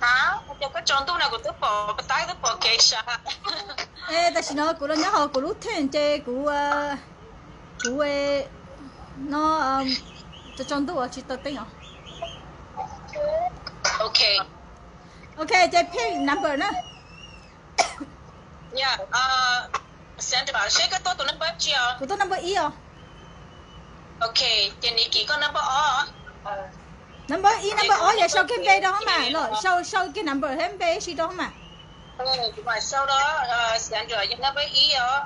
hả cho cái tròn tu nào của tôi bỏ tay tôi bỏ kệ sa ê ta chỉ nói của nó nhớ họ của lúc thuyền chơi của nó cho tròn tu ở chỉ tao tính à ok ok chơi pick number nữa yeah Sandra sẽ cái tôi number chưa của tôi number ý à ok trên này chỉ có number o number ý number o vậy sau cái b đó mà rồi sau cái number thêm b gì đó mà mà sau đó Sandra những number ý ở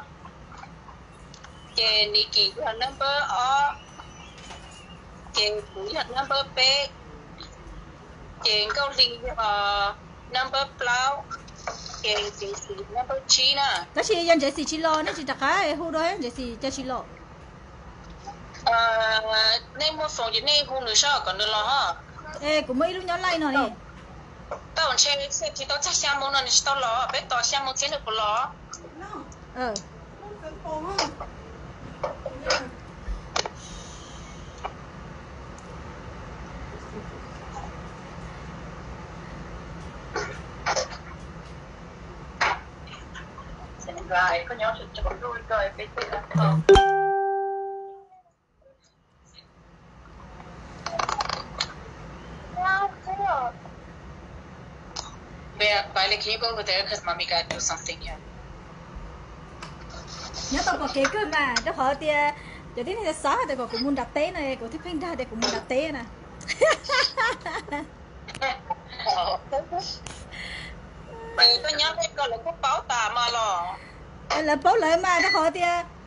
trên này chỉ có number o trên cũng là number b trên câu li number plow trên chính sĩ number chi nè đó chỉ dân chỉ chỉ lo nó chỉ đặt cái hồ đó chỉ chỉ lo nên mua phòng gì nên hôm nữa sao còn được lo ha ê cũng mấy lúc nhớ lại nó đi tao chơi sẽ chỉ tao chắc xem món này tao lo biết tao xem món trên được lo rồi có nhóm sự chọn đuôi coi cái gì đó không Violet, can you go over there because mommy got to do something here? nhớ tao có kế cơ mà đó họ thì giờ tí này xóa thì cũng muốn đặt té này của thích phanh ra thì cũng muốn đặt té nè Tôi nhớ cái con là có báo tà mà lo là báo lại mà đó họ thì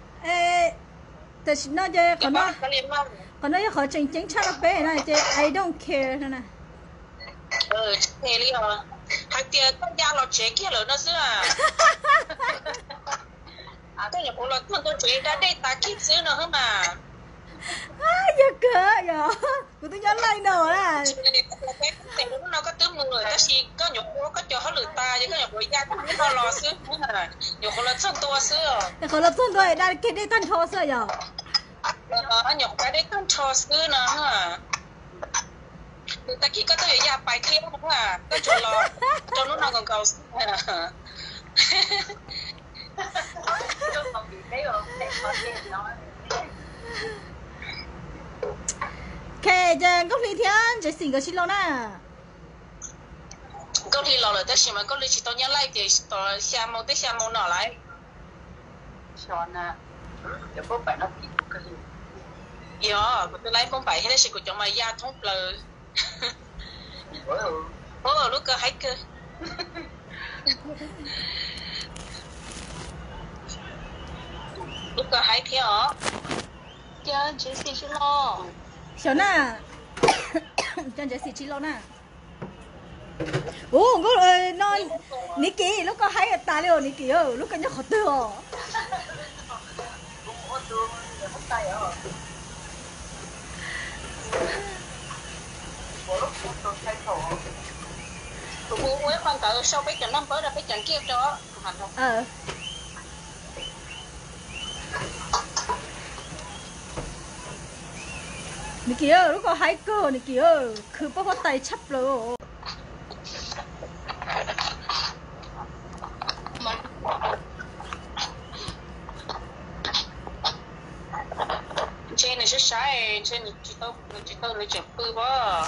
nó chơi còn nó họ chính chắc là bé này chơi I don't care nè thế đi hả hai tia con da lọt chế kia rồi nó xưa tôi nhập là tôi chế đã đây ta kít xưa nữa hả mà giờ cơ giờ của tôi nhớ lại nữa à nó có tướng người ta chỉ có nhục có cho hết lửa ta chứ có nhục người da cũng nó lo xưa nhục là thân to xưa còn là thân tôi đang cái đây thân thô xưa giờ nhục cái đấy thân thô xưa nữa hả người ta chỉ có tôi ở nhà bài kia đúng không à có chỗ lo cho nó nào còn cầu ok giờ góc ly thiên chỉ xin cái xin lo nè góc ly lo rồi tới xem mà góc ly chỉ tôi nhớ lại thì tôi xem một nào lại cho nè để bố phải nó bị cái gì dạ tôi lấy bông bảy hay là sự của chồng mày da thông lời lúc cơ hay cơ lúc cơ hay thế hả dạ chị xin lo xíu nè cho chị xin lo nè ồ nó Niki lúc có hay ta liệu Niki lúc có nhóc tư bố mới khoan cỡ sau biết chẳng năm bữa ra biết chẳng kia cho Niki lúc có hay cơ Niki cứ bắt tay chấp rồi trên này sẽ sai trên này chỉ tôi lấy chụp bự quá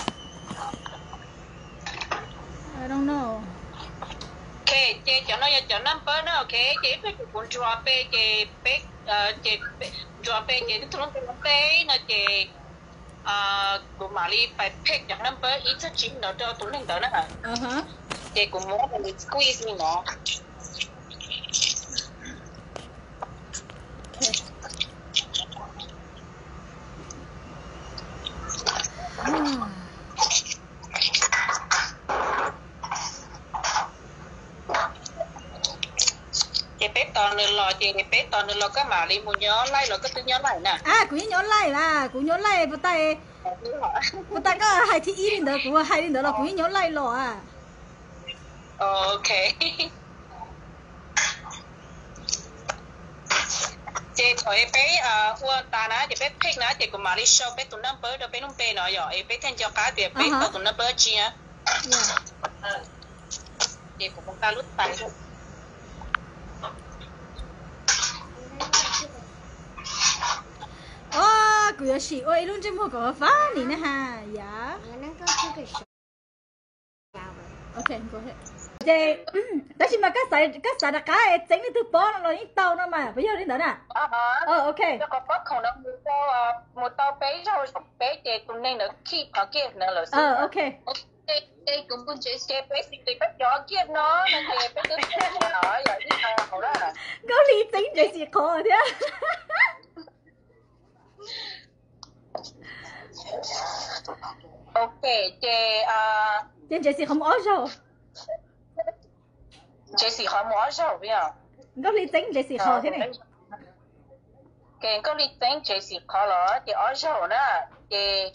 I don't know ok chị cho nó cho number nữa ok chị phải cuốn drop chị pick chị drop chị thùng cái nó chị của Mali phải pick cho number ít nhất chín nó cho tụi mình tới nữa chị cũng muốn mình squeeze mình nó chị bé toàn được lò chị bé toàn được lò cái mà đi muốn nhớ lại rồi cái thứ nhớ lại nè cũng nhớ lại là cũng nhớ lại bắt tay có hai thì ít nữa cũng hai nữa là cũng nhớ lại lò ok chị thôi bé qua ta ná chị bé pick ná chị cũng mà đi show bé tụi number đó bé nông bé nói rồi bé thêm cho cá chị bé tụi number chi á chị cũng một ta lút tay cô有時我luôn trên một cái phá này nè ha, dạ. Okay, go ahead. Chị, đó chỉ mà các xài đặc cái tránh đi từ bó nó ít tàu nó mà, bây giờ đến đó nè. Ok. Nó có bất không nó một tàu bé rồi bé chị cũng nên là keep ở kia nữa là Ok. Đây cũng muốn chơi xe bé thì bắt gió kia nó nên chị bé cứ nói rồi đi hậu đó. Có lý tính để gì khó thế. Ok, chị chị không ói rồi. Chị không ói rồi bây giờ. Có lý tính chị gì khó thế này. Cái có lý tính chị khó rồi, chị ói rồi đó. Chị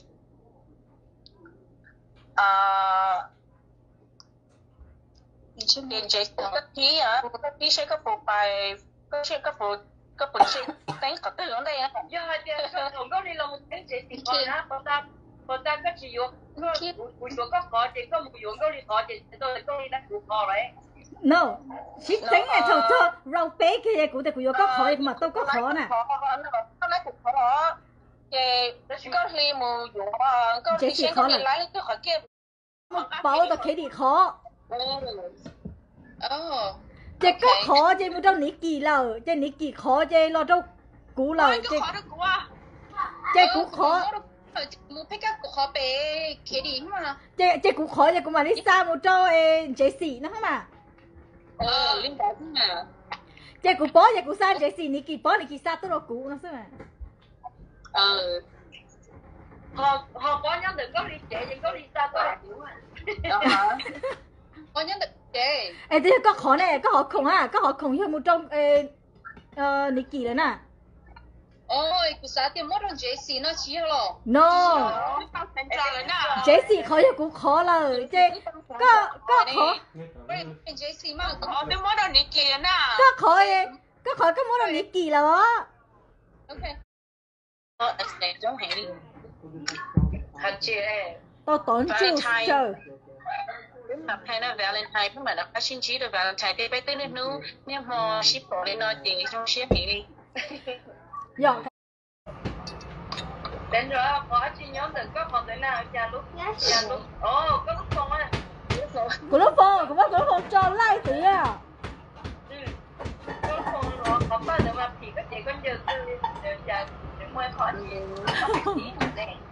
chị có tí có tí sẽ có bộ bài có bộ chị tính có cái hướng đây á. Dạ, không có đi làm một cái chị khó đó, bọn ta có chỉ dùng có khó chị có một dùng có đi khó chị tôi có đi đặt khó đấy. No, chị tính là thầu rau bé kia của tôi có khó mà tôi có khó nè. Nó lấy cục khó. Chị có khi một dùng có khi sẽ có bị lấy cái khỏi kia. Bảo tôi khi đi khó. Chị có khó chị muốn trong ní kỳ lờ, chị ní kỳ khó chị lo trong cú lờ chị. Chị cú khó. Mua pick up khó bé khi đi mà. Chị cú khó chị cũng mà đi xa một cho chị xỉ nó không mà. Linh bảo mà. Chị cú bó chị cú xa chị xỉ ní kỳ bó ní kỳ xa tôi lo cú nó sao mà. Họ có nhắn đừng có đi trễ nhưng có đi xa tôi là hiểu à. Có nhắn được trễ. Ê thế có khó này, có họ khủng à, có họ khủng hơn một trong ní kỳ đấy nè. Ôi, cú xa tiền mất rồi Jesse nó chỉ rồi. No. Jesse khó cho cú khó là chứ có khó. Jesse mà có tiền mất rồi ní kỳ nè. Có khó có mất rồi ní kỳ là đó. Okay. Này giống hẹn đi. Thật chị ơi. Tao tốn chú chờ. Đúng là hay là Valentine cũng mà nó có xin chỉ được Valentine thì bé tới nên nu nếu mà ship bỏ lên nó thì trong ship đi. Dạ. Đến rồi có chi nhóm đừng có còn tới nào cha lúc. Có lúc không á. Của nó phong cho like tí à. Có lúc không rồi có bao giờ mà thì có thể có giờ từ cha để mua khó gì.